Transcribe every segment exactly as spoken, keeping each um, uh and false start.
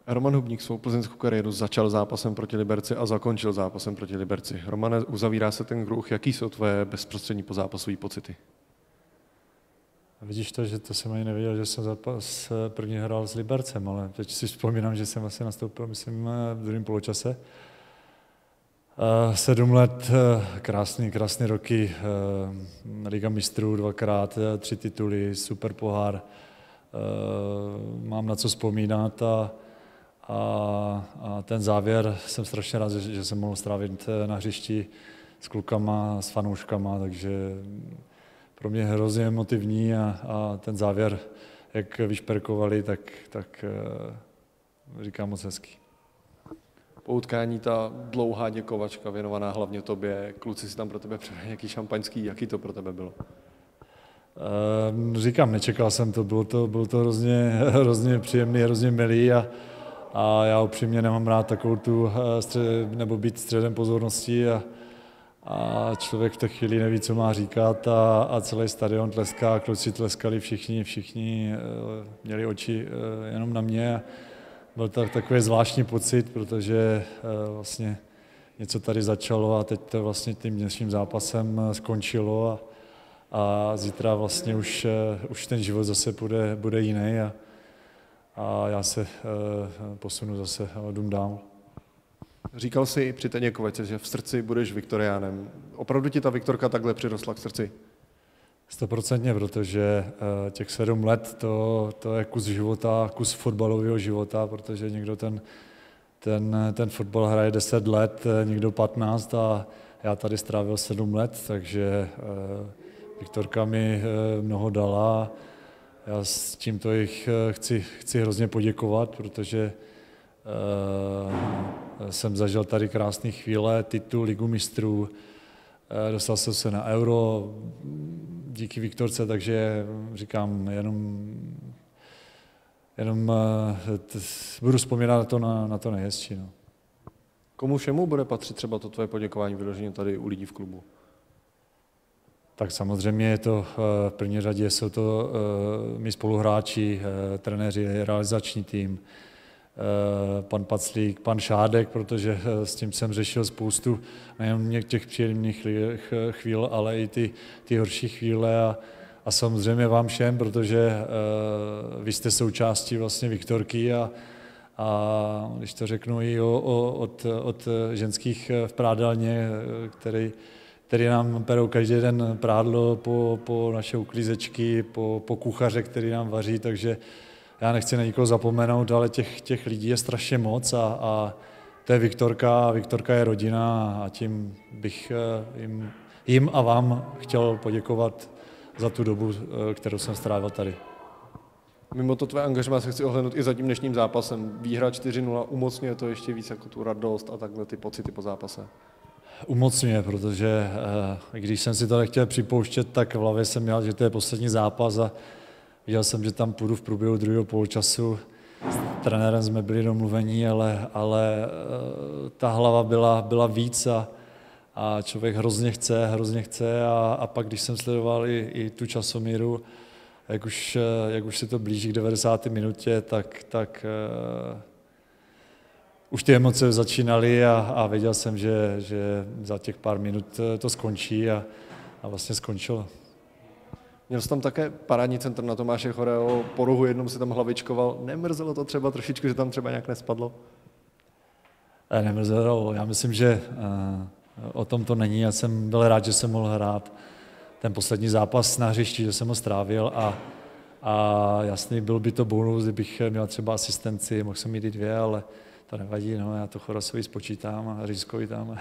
Roman Hubník svou plzeňskou kariéru začal zápasem proti Liberci a zakončil zápasem proti Liberci. Romane, uzavírá se ten kruh. Jaký jsou tvoje bezprostřední pozápasové pocity? Vidíš to, že to jsem ani nevěděl, že jsem zápas první hrál s Libercem, ale teď si vzpomínám, že jsem vlastně nastoupil, myslím, v druhém poločase. Sedm let, krásný, krásný roky, Liga mistrů dvakrát, tři tituly, super pohár. Mám na co vzpomínat a, a, a ten závěr jsem strašně rád, že, že jsem mohl strávit na hřišti s klukama, s fanouškama, takže pro mě hrozně emotivní a, a ten závěr, jak vyšperkovali, tak, tak říkám moc hezký. Po utkání ta dlouhá děkovačka věnovaná hlavně tobě, kluci si tam pro tebe předali nějaký šampaňský, jaký to pro tebe bylo? E, říkám, nečekal jsem to, bylo to, bylo to hrozně, hrozně příjemný, hrozně milý a, a já upřímně nemám rád takovou tu, střed, nebo být středem pozornosti a, a člověk v té chvíli neví, co má říkat a, a celý stadion tleská, kluci tleskali všichni, všichni měli oči jenom na mě. Byl to takový zvláštní pocit, protože vlastně něco tady začalo a teď to vlastně tím dnešním zápasem skončilo a, a zítra vlastně už, už ten život zase bude, bude jiný a, a já se posunu zase dům dál. Říkal jsi při té děkovačce, že v srdci budeš viktoriánem. Opravdu ti ta Viktorka takhle přirostla k srdci? Stoprocentně, protože těch sedm let to, to je kus života, kus fotbalového života, protože někdo ten, ten, ten fotbal hraje deset let, někdo patnáct a já tady strávil sedm let, takže Viktorka mi mnoho dala. Já s tímto jich chci, chci hrozně poděkovat, protože jsem zažil tady krásné chvíle, titul Ligu mistrů, dostal jsem se na Euro díky Viktorce, takže říkám, jenom, jenom t, budu vzpomínat na to, na, na to nejhezčí. No. Komu všemu bude patřit třeba to tvoje poděkování vyloženě tady u lidí v klubu? Tak samozřejmě je to v první řadě, jsou to mý spoluhráči, trenéři, realizační tým, pan Paclík, pan Šádek, protože s tím jsem řešil spoustu nejen těch příjemných chvíl, ale i ty, ty horší chvíle a, a samozřejmě vám všem, protože uh, vy jste součástí vlastně Viktorky a, a když to řeknu i o, o, od, od ženských v prádelně, který, který nám perou každý den prádlo po, po naše uklízečky, po, po kuchaře, který nám vaří, takže já nechci na nikoho zapomenout, ale těch, těch lidí je strašně moc a, a to je Viktorka a Viktorka je rodina a tím bych jim, jim a vám chtěl poděkovat za tu dobu, kterou jsem strávil tady. Mimo to tvé angažmá se chci ohlédnout i za tím dnešním zápasem. Výhra čtyři nula umocňuje to ještě víc jako tu radost a takhle ty pocity po zápase? Umocňuje, protože když jsem si to nechtěl připouštět, tak v hlavě jsem měl, že to je poslední zápas a viděl jsem, že tam půjdu v průběhu druhého poločasu. S trenérem jsme byli domluvení, ale, ale ta hlava byla, byla víc a, a člověk hrozně chce, hrozně chce a, a pak, když jsem sledoval i, i tu časomíru, jak už, jak už se to blíží k devadesáté minutě, tak, tak uh, už ty emoce začínaly a, a věděl jsem, že, že za těch pár minut to skončí a, a vlastně skončilo. Měl jsi tam také parádní centr na Tomáše Chorého, po rohu jednou si tam hlavičkoval. Nemrzelo to třeba trošičku, že tam třeba nějak nespadlo? Nemrzelo, já myslím, že uh, o tom to není. Já jsem byl rád, že jsem mohl hrát ten poslední zápas na hřišti, že jsem ho strávil a, a jasný, byl by to bonus, kdybych měl třeba asistenci, mohl jsem mít i dvě, ale to nevadí, no, já to Chorasovi spočítám a Řízkovi tam.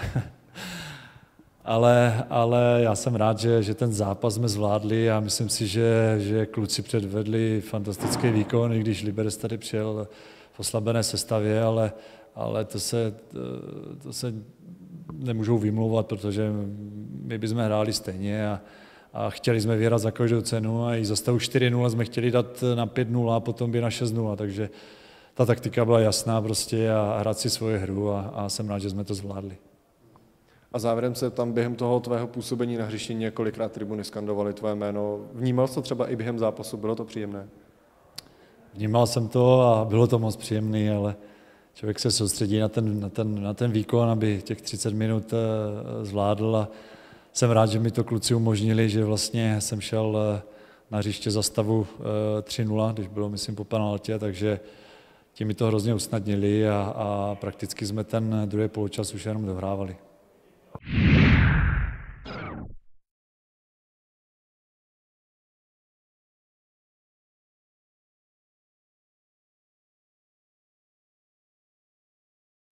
Ale, ale já jsem rád, že, že ten zápas jsme zvládli a myslím si, že, že kluci předvedli fantastický výkon, i když Liberec tady přijel v oslabené sestavě, ale, ale to, se, to se nemůžou vymlouvat, protože my bychom hráli stejně a, a chtěli jsme vyhrát za každou cenu a i za stavu čtyři nula jsme chtěli dát na pět nula a potom by na šest nula, takže ta taktika byla jasná prostě a hrát si svoji hru a, a jsem rád, že jsme to zvládli. A závěrem se tam během toho tvého působení na hřišti několikrát tribuny skandovaly tvoje jméno. Vnímal jsi to třeba i během zápasu, bylo to příjemné? Vnímal jsem to a bylo to moc příjemné, ale člověk se soustředí na ten, na ten, na ten výkon, aby těch třicet minut zvládl a jsem rád, že mi to kluci umožnili, že vlastně jsem šel na hřiště za stavu tři nula, když bylo, myslím, po penaltě, takže tím mi to hrozně usnadnili a, a prakticky jsme ten druhý poločas už jenom dohrávali.